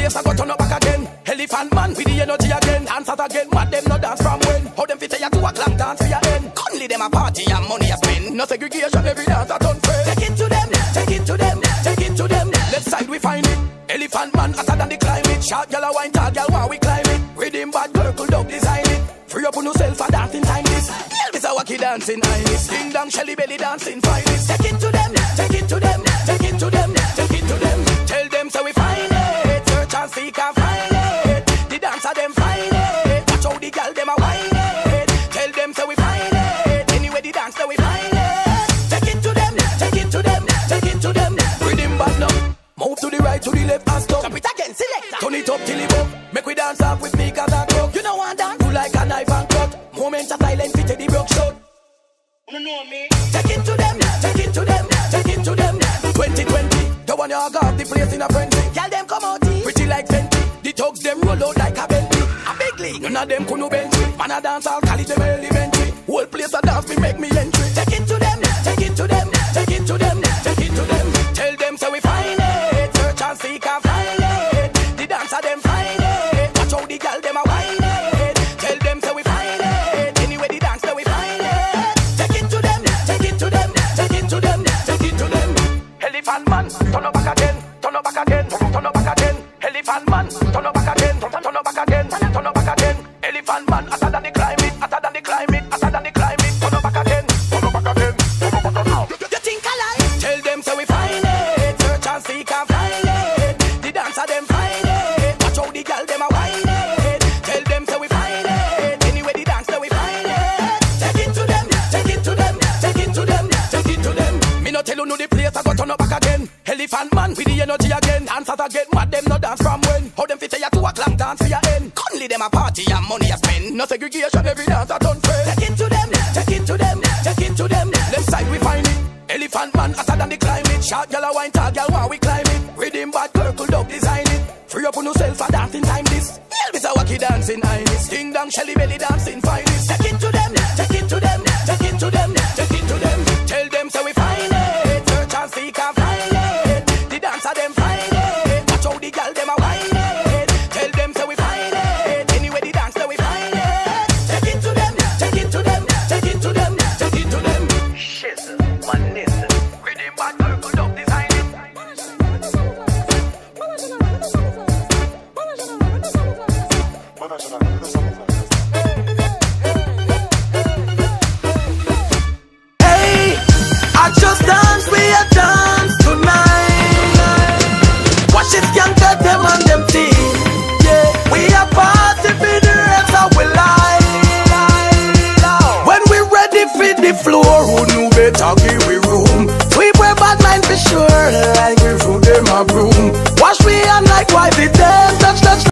place I go turn up back again. Elephant man with the energy again. Dance out again, mad them no dance from when. How them fit you to a clock dance for your end. Currently them a party and money a spend. No segregation, every dance a turn friend. Take it to them, take it to them, take it to them. Left side we find it. Elephant man hotter than the climate. Short gyal a wine, tall gyal while we climb it. Rhythm bad, circle dog design it. Free up on yourself and dancing time this. Elvis a wacky dancing iris. Ding dong, Shelly belly dancing finest. Take it to them, take it to them, take it to them, take it to them. Tell them so we find it. Search and seek and find it. The dancer them find it. Watch how the girl them a whine it. Tell them so we find it. Anyway the dance so we find it. Take it to them, take it to them, take it to them. Rhythm bad now. Move to the right, to the left and stop. Jump it again, select. Turn it up till it up. Make we dance off with speakers and crowd. You know one dance. You like a knife and cut. Moments of silence, fit the broke shot. You know me. Take it to them, take it to them, take it to them. 2020, the one you got the place in a frenzy. Tell them come out here. Pretty like Fenty. The thugs them roll out like a Bentley. A big league, none of them could no bench me. Man a dance, I'll call it them elementary. Whole place a dance, me make me entry. Take it to them, take it to them, take it to them, take it to them. Tell them so we find it. Search and seek and find it. The dancer them find it. Watch how the girl them a whine it. Tell them so we find it. Anyway the dance so we find it. Take it to them, take it to them, take it to them, take it to them. Elephant man, turn up back again, turn up back again, turn up back again. Elephant man, turn up back again, turn up back again, turn up back again. Elephant man, hotter than the climate, hotter than the climate, hotter than the climate. Turn up back again, turn up back again, turn up back again. You think I lie? Tell them so we find it. Search and seek and find it. The dancer them find it. Watch how the girl them a whine it. Tell them so we find it. Anyway the dance so we find it. Take it to them, take it to them, take it to them, take it to them. Me no tell you no the place I go turn up back again. Elephant man with the energy again. Dancers again, mad them no dance from when. How them fit you to a clock dance for your end. Currently them a party and money a spend. No segregation, every dance a turn friend. Take it to them, take it to them, take it to them. Left side we find it. Elephant man hotter than the climate. Short gyal a wine, tall gyal while we climb it. Rhythm bad, circle dog design it. Free up on yourself and dancing time this. Elvis a wacky dancing iris. Ding dong, Shelly belly dancing finest. Take it to them, take it to them, take it to them, take it to them. Tell them so we find it. Search and seek and find it. The dancer them find it. Watch how the girl them a whine it. Tell them so we find it. Anyway the dance so we find it. Take it to them, take it to them, take it to them, take it to them. Shizzle, madness. Rhythm bad, circle dog design it. Hey, I just dance, we a dance tonight. Watch it, young girl, them and them team. Yeah, we a party for the rest of we life. When we ready for the floor, who knew better give